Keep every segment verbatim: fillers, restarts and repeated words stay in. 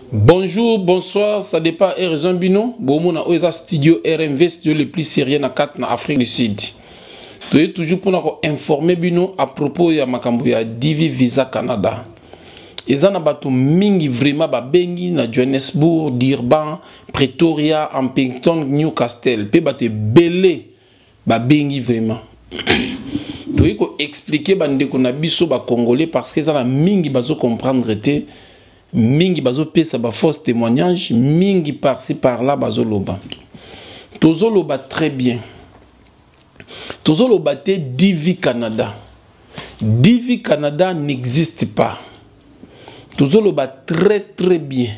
Bonjour, bonsoir, ça dépend de raison bino. Bon, on a studio R M V, studio le plus sérieux na quatre na Afrique du Sud. Tu es toujours pour nous informer bino à propos ya makambo ya D V Visa Canada. Eza na bato mingi vraiment ba bengi na Johannesburg, Durban, Pretoria, Ampington, Newcastle. Pe bato belé ba bengi vraiment. Tu ko expliquer bande ko na biso ba congolais parce que ça na mingi bazo comprendre te. Mingi bazo pesa ba fausse témoignage, mingi par-ci par-là bazo loba. Tozo loba très bien. Tozo loba te D V Canada. D V Canada n'existe pas. Tozo loba très très bien.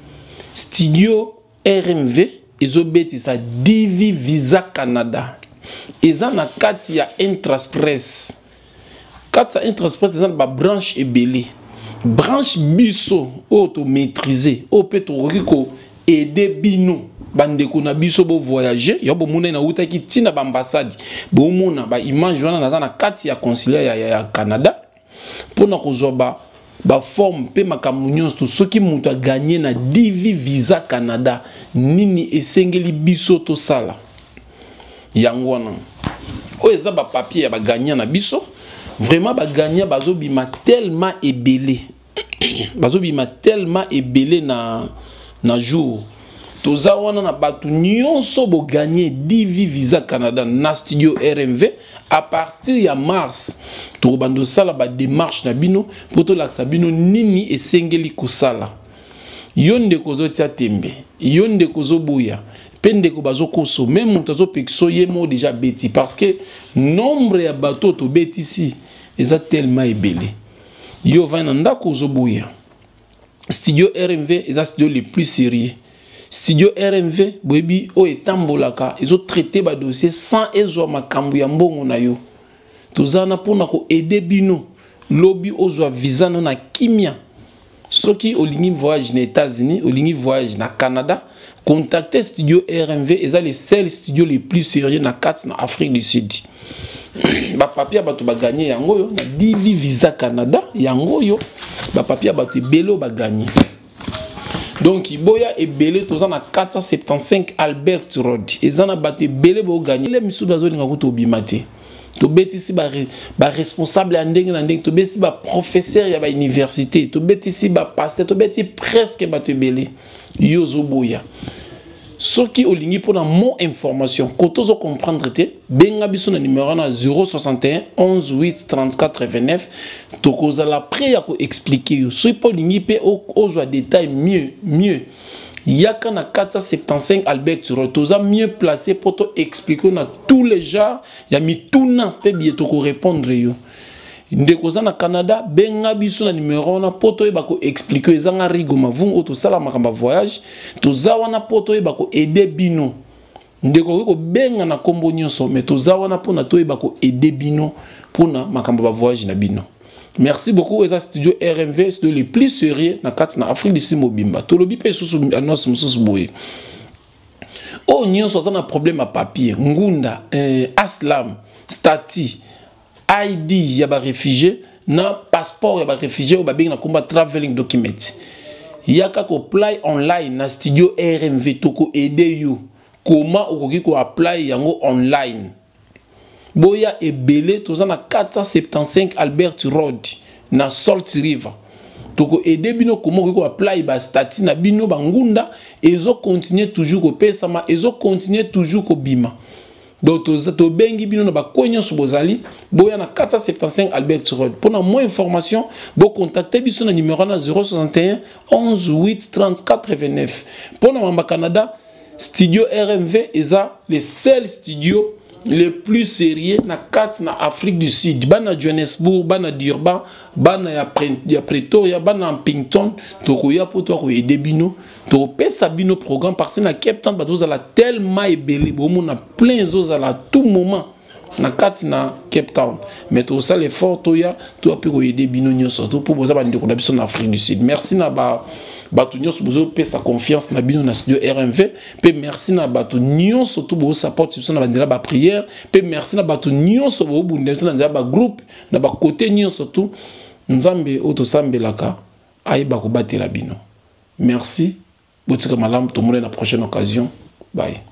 Studio R M V ezo beti sa D V Visa Canada. Eza na kati ya Intraspress. Kati ya Intraspress eza na ba branche ebele. Branche biso auto maîtriser au peut riko aider bino bande ko na biso bo voyager yo bo mona na uta ki tina ba ambassade bo mona ba image wana na na kati ya consulaire ya, ya, ya Canada pona ko zoba ba forme pe makamunions to soki mutu a gagner na D V Visa Canada nini esengeli biso to sala yango wana o eza ba papier ya ba gagner na biso. Vraiment, ba gagnant bazo bima tellement ébélé. Bazo bima tellement ébélé na na jour. Toza wana na batu nyonso bo gagner D V Visa Canada na studio R M V à partir ya mars. To bando sala ba démarche na bino pour to laksa bino nini esengeli kusala. Yonde kozo tia tembe. Yonde kozo buya. Pende ko bazo koso même mutazo pekso yemo déjà beti parce que nombre ya bateau to beti ici eza tellement ébélé. Yo vananda kozo buya. Studio R M V eza studio le plus sérieux. Studio R M V boyebi o etambolaka ezo traiter ba dossier sans ezo makambo ya mbongo na yo. Tozana pona ko aider bino lobby ozwa visa no na kimia. Soki olingi voyage na États-Unis, olingi voyage na Canada, contactez Studio R M V, et les seuls studios les plus sérieux na quatre na Afrique du Sud. Ba papier bato ba gagner yango yo na D V Visa Canada, yango yo ba papier bato belo ba gagner. Donc iboya e belé toza na quatre cent soixante-quinze Albert Road. Ezana bato belé bo gagner. Les misu bazo linga ko to bimate. To beti si ba, ba responsable ya ndenge na ndenge, to beti si ba professeur ya ba université, to beti si ba pasteur, to beti presque ba te belé. Yo zo boya. Soki olingi pona mon information, koto zo comprendre te, benga biso na numéro na zéro soixante et un onze huit trente-quatre vingt-neuf, to koza la pré ya ko expliquer yo. Soki po lingi pe ozwa détail mieux, mieux. Yaka na quatre cent soixante-quinze Albert Road, toza mieux placé pour te expliquer na tous les genres, ya mi tuna pe bieto ko répondre yo. Ndekoza na Canada, benga biso na numéro na poto e bako expliquer ezanga rigoma vung auto sala makamba voyage, toza wana poto e bako aider bino. Ndeko ko benga na kombo nyonso, mais toza wana pona to e bako aider bino pona makamba voyage na bino. Merci beaucoup aux studios R M V, studio les plus sérieux na quatre na Afrique du Sud mobimba. Tolobi pe sous annonce mususu boye. Oh nyonso ça na problème à papier, ngunda, euh, aslam, stati, I D ya ba réfugié, na passeport ya ba réfugié ou ba bing na combat traveling document. Yaka ko apply online na studio R M V toko aider you. Comment okoki ko apply yango online? Boya et belé toza na quatre cent soixante-quinze Albert Road na Salt River. Toko aider bino comment ko apply ba statut na bino bangunda ezo continuer toujours ko pesama ezo continuer toujours ko bima. Donc toza to bengi bino na ba konyo sobozali boya na quatre cent soixante-quinze Albert Road. Pour na moins information, bo contacter biso na numéro na zéro soixante et un onze huit trente-quatre vingt-neuf. Pour na mamba Canada, studio R M V eza les seuls studios les plus sérieux na quatre na Afrique du Sud, bana Johannesburg, bana Durban, bana ya, Pre ya Pretoria, bana Ampington, toko ya poto ko aider bino, to pesa bino programme parce que na Cape Town bato za la tellement ébélé, bo mon na plein zo za la tout moment na quatre na Cape Town, mais to ça l'effort to ya to api ko aider bino nyonso to pour boza ba ndeko na biso na Afrique du Sud. Merci na ba bato nyonso bozo pesa confiance na bino na studio R M V, pe merci na bato nyonso to bozo support biso na bandela ba prière, pe merci na bato nyonso bozo bunda biso na ndela ba groupe na ba côté nyonso to nzambe oto sambelaka ayeba ko batela bino. merci. Botika malam, tout le monde à la prochaine occasion. Bye.